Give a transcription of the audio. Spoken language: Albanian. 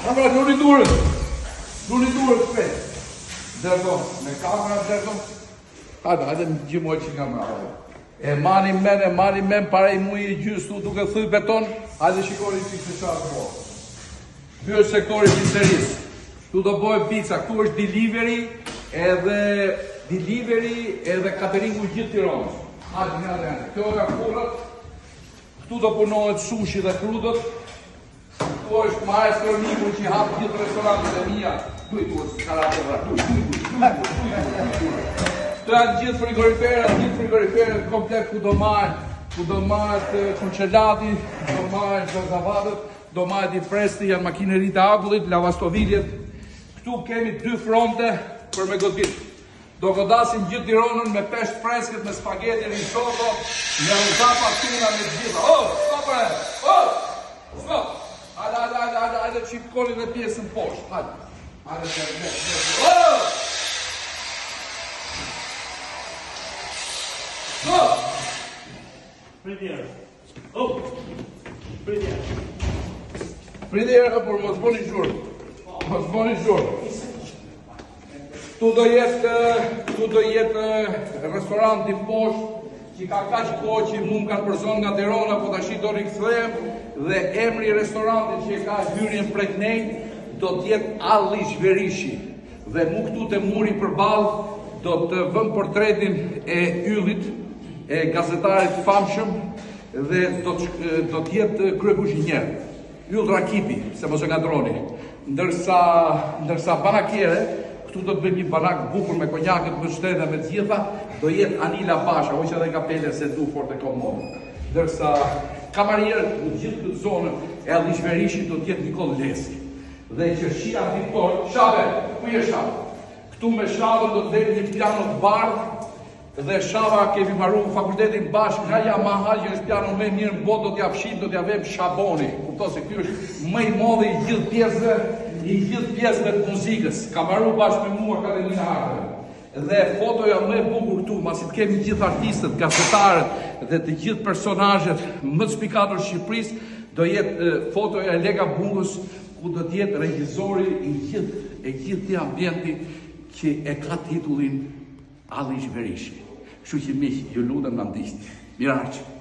Allora, luni durë shpet. Dërdo, me kamera dërdo. Hajde më gjimoj që nga mërë. E mani men, pare i mui i gjysë tu duke thëj beton. Hajde shikori që këtë qarë po. Ky është sektori pizzeris. Tu do bojë pizza, këtu është delivery edhe cateringu gjithë Tiranës. Hajde, një. Kjo nga kurët. Këtu do punohet sushi dhe krudët. Këtu është maestro Niku që hapë gjithë restorantet e mija. Këtu është karatera. Këtu janë gjithë frigoriferët komplet ku do marrë konqelati, do marrë zërzavatët, do marrë i fresti, janë makinerit e agullit, lavastoviljet. Këtu kemi 2 fronte për me godit. Do godasin gjithë Tiranën me pesht freskët, me spageti, risotto, me rëzapa tuna, me gjitha. Stop! Hajde që koni dhe pjesën poshtë, hajde. Привет. Привет, por mos bëni gjurë. Tu do jetë restoranti poshtë që ka kaq kohë që mu më kanë përzon nga Tirana, po tash do rikthehem dhe emri i restorantit që ka hyrjen prej nej do të jetë Allish Verishi. Dhe mu këtu te muri përballë do të vëm portretin e yllit, e gazetarit famshëm dhe do të jetë kryekuzhinier. Yll Rakipi, se mos e ngadroni. Ndërsa banakjere, këtu do të bëjmë një banak bukur me konjakët, me shtete, me gjitha, do jetë Anila Basha, hoqë edhe kapele se du fort e komodë. Ndërsa kamarierët në gjithë këtë zonë e Allish Verishi do të jetë Nikol Lesi. Dhe që shia Viktor, Shabe, ku je Shabe? Këtu me Shabën do të dhe një piano të bardhë, dhe Shava kemi marru fakultetin bashkë nga Yamaha që është piano më mirë në botë, do t'ja fshim, do t'ja vem Shaboni. Kupto se ky është më i modhi i gjithë pjesëve të muzikës. Ka marru bashkë me mua Akademinë e Arteve. Dhe fotoja më e bukur këtu, masi të kemi gjithë artistët, gazetarët dhe të gjithë personazhet më të spikatur të Shqipërisë, do jetë fotoja e Lega Bungës, ku do të jetë regjizori i gjithë ambienti që e ka titullin Allish Verishi. Kështu që miq, ju lutem na ndiqni. Miraqë.